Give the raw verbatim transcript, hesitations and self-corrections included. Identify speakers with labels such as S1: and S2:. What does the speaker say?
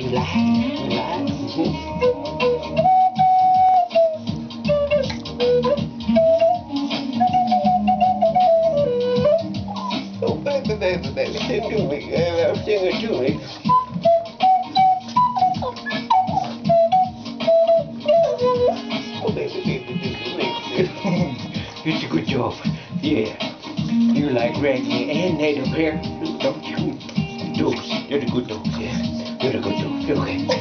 S1: relax, relax. Oh, baby, baby, baby, sing to me. Uh, sing it to me. Oh, baby, baby, baby, baby. It's a good job. Yeah. You like reggae and native hair, don't you? Dogs. You're the good dogs, yeah. You're the good dogs. Okay.